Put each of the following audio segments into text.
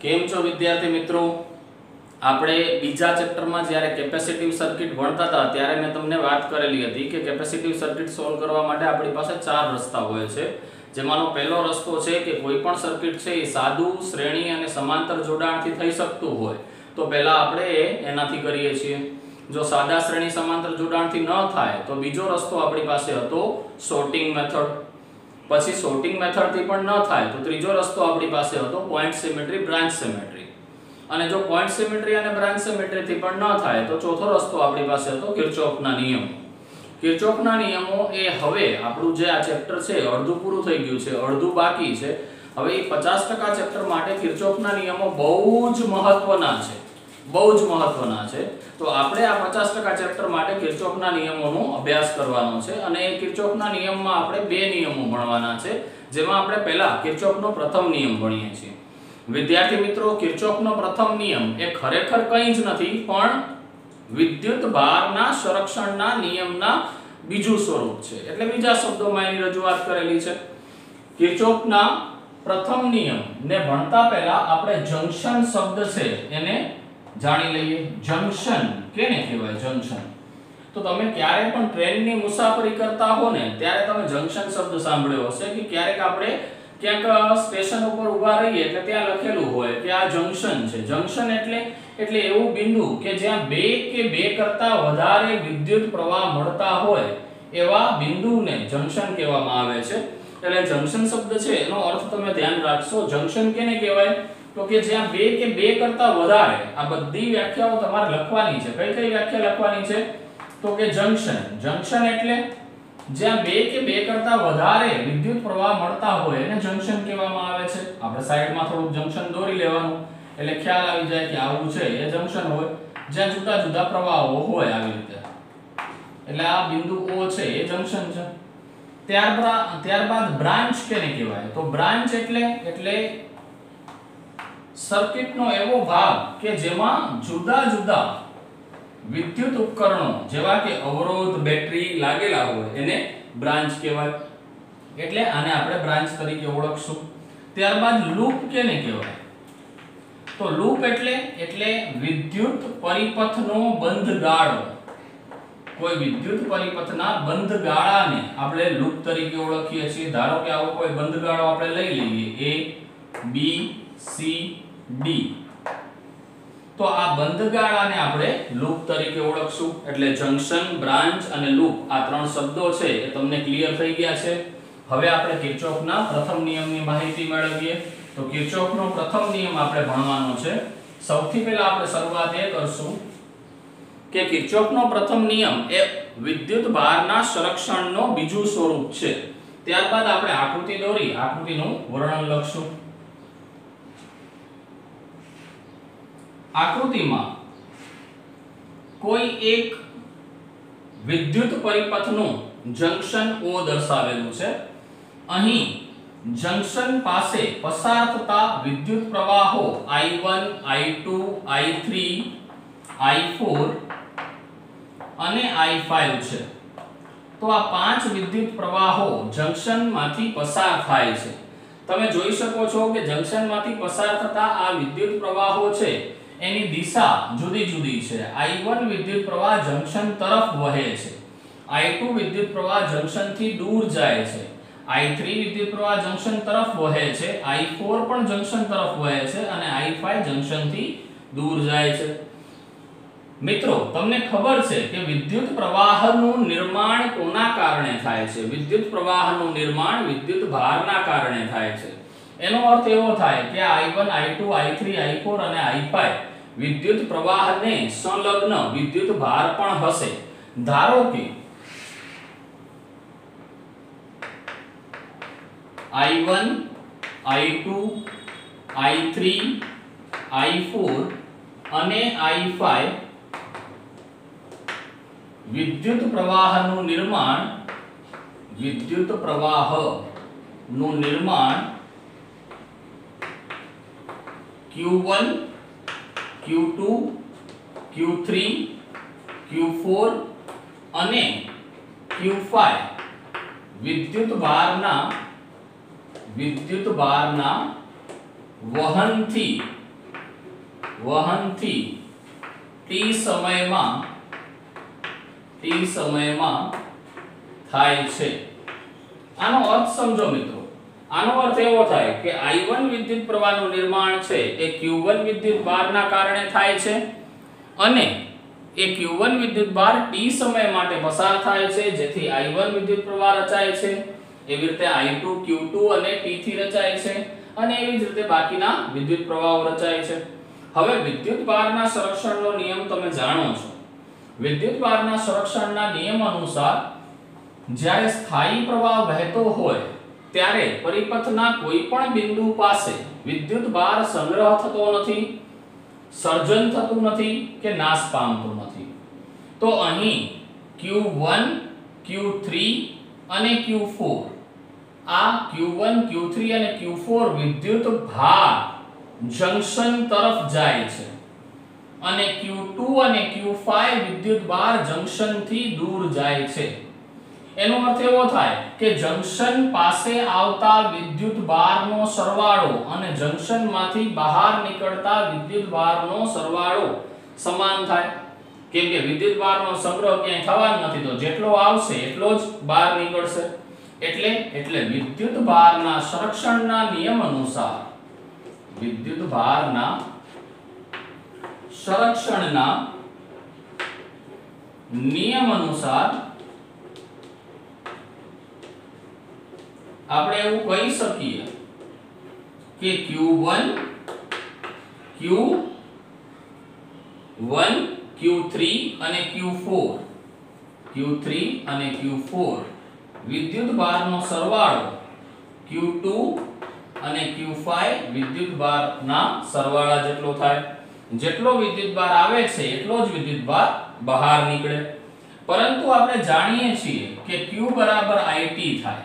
કેમ છો વિદ્યાર્થી મિત્રો? આપણે બીજા ચેપ્ટરમાં જ્યારે કેપેસિટિવ સર્કિટ ભણતા હતા ત્યારે મેં તમને વાત કરેલી હતી કે કેપેસિટિવ સર્કિટ સોલ્વ કરવા માટે આપણી પાસે ચાર રસ્તા હોય છે, જેમાંનો પહેલો રસ્તો છે કે કોઈ પણ સર્કિટ છે એ સાદું, શ્રેણી અને સમાંતર જોડાણથી થઈ શકતું હોય તો પહેલા આપણે એનાથી કરીએ છીએ. જો સાદા, શ્રેણી, સમાંતર જોડાણથી ન થાય તો બીજો રસ્તો આપણી પાસે હતો સોર્ટિંગ મેથડ. પછી સોર્ટિંગ મેથડથી પણ ન થાય તો ત્રીજો રસ્તો આપણી પાસે હતો પોઈન્ટ સિમેટ્રી, બ્રાન્ચ સિમેટ્રી. અને જો પોઈન્ટ સિમેટ્રી અને બ્રાન્ચ સિમેટ્રીથી પણ ન થાય તો ચોથો રસ્તો આપણી પાસે હતો કિર્ચોફના નિયમો. કિર્ચોફના નિયમો એ હવે આપણું જે આ ચેપ્ટર છે અડધું પૂરું થઈ ગયું છે, અડધું બાકી છે. હવે એ 50% ચેપ્ટર માટે કિર્ચોફના નિયમો બહુ જ મહત્વના છે, બહુ જ મહત્વના છે. તો આપણે આ 50% ચેપ્ટર માટે કિર્ચોફના નિયમોનો અભ્યાસ કરવાનો છે અને એ કિર્ચોફના નિયમમાં આપણે બે નિયમો ભણવાના છે, જેમાં આપણે પહેલા કિર્ચોફનો પ્રથમ નિયમ ભણીએ છીએ. વિદ્યાર્થી મિત્રો, કિર્ચોફનો પ્રથમ નિયમ એ ખરેખર કંઈ જ નથી પણ વિદ્યુત ભારના સંરક્ષણના નિયમના બીજું સ્વરૂપ છે. એટલે બીજા શબ્દોમાં એની રજૂઆત કરેલી છે. કિર્ચોફના પ્રથમ નિયમ ને ભણતા પહેલા આપણે જંક્શન શબ્દ છે એને જાણી લઈએ. જંક્શન કેને કહેવાય? જંક્શન તો તમે ક્યારે પણ ટ્રેનની મુસાફરી કરતા હો ને ત્યારે તમે જંક્શન શબ્દ સાંભળ્યો હશે કે ક્યારેક આપણે ક્યાંક સ્ટેશન ઉપર ઊભા રહીએ એટલે ત્યાં લખેલું હોય કે આ જંક્શન છે. જંક્શન એટલે એવું બિંદુ કે જ્યાં બે કે બે કરતા વધારે વિદ્યુત પ્રવાહ મળતા હોય એવા બિંદુને જંક્શન કહેવામાં આવે છે. એટલે જંક્શન શબ્દ છે એનો અર્થ તમે ધ્યાન રાખશો. જંક્શન કેને કહેવાય? તો કે જ્યાં બે કે બે કરતા વધારે, આ બધી વ્યાખ્યાઓ તમારે લખવાની છે. કઈ કઈ વ્યાખ્યા લખવાની છે? તો કે જંક્શન. જંક્શન એટલે જ્યાં બે કે બે કરતા વધારે વિદ્યુત પ્રવાહ મળતા હોય એને જંક્શન કહેવામાં આવે છે. આપણે સાઈડમાં થોડું જંક્શન દોરી લેવાનું એટલે ખ્યાલ આવી જાય કે આવું છે એ જંક્શન હોય જ્યાં જુદા જુદા પ્રવાહો હોય આવી રીતે. એટલે આ બિંદુ O છે એ જંક્શન છે. ત્યારબાદ બ્રાન્ચ કેને કહેવાય? તો બ્રાન્ચ એટલે સર્કિટનો એવો ભાગ કે જેમાં જુદા જુદા વિદ્યુત ઉપકરણો જેવા કે અવરોધ, બેટરી લાગેલા હોય એને બ્રાન્ચ કહેવાય. એટલે આને આપણે બ્રાન્ચ તરીકે ઓળખશું. ત્યારબાદ લૂપ કેને કહેવાય? તો લૂપ એટલે વિદ્યુત પરિપથનો બંધ ગાળો. કોઈ વિદ્યુત પરિપથના બંધ ગાળાને આપણે લૂપ તરીકે ઓળખીએ છીએ. ધારો કે આવો કોઈ બંધ ગાળો આપણે લઈ લઈએ A, B, C, D. તો આ બંધ ગાળાને આપણે લૂપ તરીકે ઓળખશું. એટલે જંક્શન, બ્રાન્ચ અને લૂપ આ ત્રણ શબ્દો છે એ તમને ક્લિયર થઈ ગયા છે. હવે આપણે કિર્ચોફના પ્રથમ નિયમની માહિતી મેળવીએ. તો કિર્ચોફનો પ્રથમ નિયમ આપણે ભણવાનો છે. સૌથી પહેલા આપણે શરૂઆત એ કરશું કે કિર્ચોફનો પ્રથમ નિયમ એ વિદ્યુત ભારના સંરક્ષણનો બીજું સ્વરૂપ છે. ત્યારબાદ આપણે આકૃતિ દોરી આકૃતિનું વર્ણન લખશું. આકૃતિમાં કોઈ એક વિદ્યુત પરિપથનું જંક્શન O દર્શાવેલું છે. અહીં જંક્શન પાસે પસાર થતા વિદ્યુત પ્રવાહો I1, I2, I3, I4 અને I5 છે. તો આ પાંચ વિદ્યુત પ્રવાહો જંક્શનમાંથી પસાર થાય છે. તમે જોઈ શકો છો કે જંક્શનમાંથી પસાર થતા આ વિદ્યુત પ્રવાહો છે એની દિશા જુદી જુદી છે. I1 વિદ્યુત પ્રવાહ જંક્શન તરફ વહે છે. I2 વિદ્યુત પ્રવાહ જંક્શનથી દૂર જાય છે. I3 વિદ્યુત પ્રવાહ જંક્શન તરફ વહે છે. I4 પણ જંક્શન તરફ વહે છે અને I5 જંક્શનથી દૂર જાય છે. મિત્રો, તમને ખબર છે કે વિદ્યુત પ્રવાહનું નિર્માણ કોના કારણે થાય છે? વિદ્યુત પ્રવાહનું નિર્માણ વિદ્યુત ભારના કારણે થાય છે. એનો અર્થ એવો થાય કે I1, I2, I3, I4 અને I5 વિદ્યુત પ્રવાહને સંલગ્ન વિદ્યુત ભાર પણ હશે. ધારો કે I1, I2, I3, I4 અને I5 વિદ્યુત પ્રવાહનું નિર્માણ Q1, Q2, Q3, Q4 અને Q5 વિદ્યુત ભારના વહનથી વહનથી t સમયમાં થાય છે. આનો અર્થ સમજો મિત્રો. આનો અર્થ એવો થાય કે I1 વિદ્યુત પ્રવાહનું નિર્માણ છે એ Q1 વિદ્યુત ભારના કારણે થાય છે અને એ Q1 વિદ્યુત ભાર t સમય માટે પસાર થાય છે જેથી I1 વિદ્યુત પ્રવાહ રચાય છે. એવી રીતે I2 Q2 અને t થી રચાય છે અને એવી જ રીતે બાકીના વિદ્યુત પ્રવાહો રચાય છે. હવે વિદ્યુત ભારના સંરક્ષણનો નિયમ તમે જાણો છો. વિદ્યુત ભારના સંરક્ષણના નિયમ અનુસાર જ્યારે સ્થાયી પ્રવાહ વહેતો હોય ત્યારે પરિપથના કોઈ પણ બિંદુ પાસે વિદ્યુત ભાર સંગ્રહ થતો નથી, સર્જન થતું નથી કે નાશ પામતું નથી. તો અહીં Q1, Q3 અને Q4 આ Q1, Q3 અને Q4 વિદ્યુત ભાર જંક્શન તરફ જાય છે અને Q2 અને Q5 વિદ્યુત ભાર જંક્શન થી દૂર જાય છે. એનો અર્થ એવો થાય કે જંક્શન પાસે આવતા વિદ્યુત ભારનો સરવાળો અને જંક્શનમાંથી બહાર નીકળતા વિદ્યુત ભારનો સરવાળો સમાન થાય. કેમ કે વિદ્યુત ભારનો સંગ્રહ ક્યાંય થવાનો નથી તો જેટલો આવશે એટલો જ બહાર નીકળશે. એટલે વિદ્યુત ભારના સંરક્ષણના નિયમ અનુસાર વિદ્યુત ભારના સંરક્ષણના નિયમ અનુસાર આપણે એવું કહી શકીએ કે Q1, Q3 અને Q4 વિદ્યુત ભારનો સરવાળો Q2 અને Q5 વિદ્યુત ભારના સરવાળા જેટલો થાય. જેટલો વિદ્યુત ભાર આવે છે એટલો જ વિદ્યુત ભાર બહાર નીકળે. પરંતુ આપણે જાણીએ છીએ કે Q બરાબર IT થાય.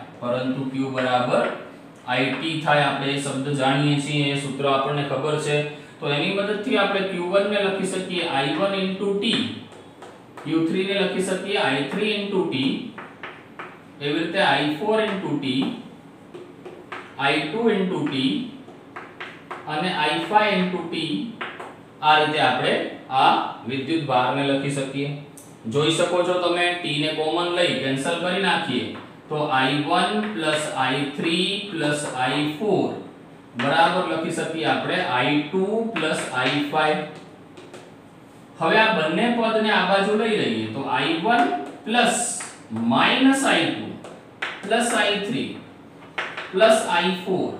આપણે એ શબ્દ જાણીએ છીએ, એ સૂત્ર આપણને ખબર છે. તો એની મદદથી આપણે Q1 ને લખી શકીએ I1 * T, Q3 ને લખી શકીએ I3 * T, એવી રીતે I4 * T, I2 * T અને I5 * T. આ રીતે આપણે આ વિદ્યુત ભારને લખી શકીએ. જોઈ શકો છો તમે t ને કોમન લઈ કેન્સલ કરી નાખીએ તો I1 + I3 + I4 બરાબર લખી શકીએ આપણે I2 + I5. હવે આ બંને પદને આ બાજુ લઈ લઈએ તો I1 + I2 + I3 + I4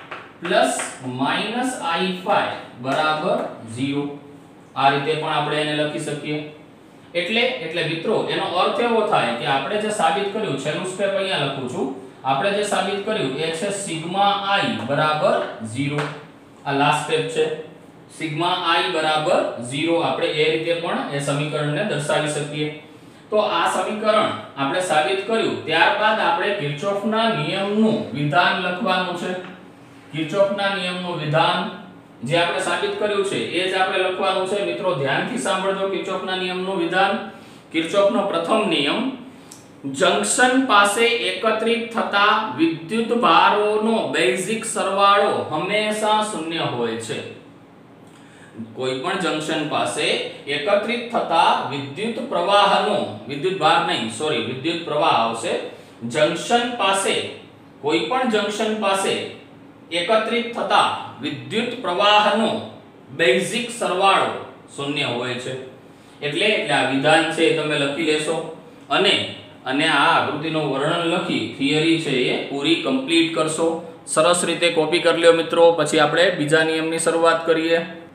+ I5 બરાબર 0. આ રીતે પણ આપણે એને લખી શકીએ. એટલે મિત્રો એનો અર્થ એવો થાય કે આપણે જે સાબિત કર્યું, છેલ્લું સ્ટેપ અહીંયા લખું છું, આપણે જે સાબિત કર્યું એ છે સિગ્મા I બરાબર 0. આ લાસ્ટ સ્ટેપ છે. સિગ્મા I બરાબર 0 આપણે એ રીતે પણ એ સમીકરણને દર્શાવી શકીએ. તો આ સમીકરણ આપણે સાબિત કર્યું. ત્યારબાદ આપણે કિર્ચોફના નિયમનું વિધાન લખવાનું છે. કિર્ચોફના નિયમનું વિધાન જે આપણે સાબિત કર્યું છે એ જ આપણે લખવાનું છે. મિત્રો ધ્યાનથી સાંભળજો કિર્ચોફના નિયમનું વિધાન. કિર્ચોફનો પ્રથમ નિયમ, જંક્શન પાસે એકત્રિત થતા વિદ્યુત ભારોનો બેઝિક સરવાળો હંમેશા શૂન્ય હોય છે. કોઈ પણ જંક્શન પાસે એકત્રિત થતા વિદ્યુત પ્રવાહનો, વિદ્યુત ભાર નહીં સોરી વિદ્યુત પ્રવાહ આવશે. જંક્શન પાસે, કોઈ પણ જંક્શન પાસે એકત્રિત થતા વિદ્યુત પ્રવાહનો બેઝિક સરવાળો શૂન્ય હોય છે. એટલે આ વિધાન છે એ તમે લખી લેશો અને આ આકૃતિનું વર્ણન લખી થિયરી છે એ પૂરી કમ્પ્લીટ કરશો. સરસ રીતે કોપી કરી લ્યો મિત્રો. પછી આપણે બીજા નિયમની શરૂઆત કરીએ.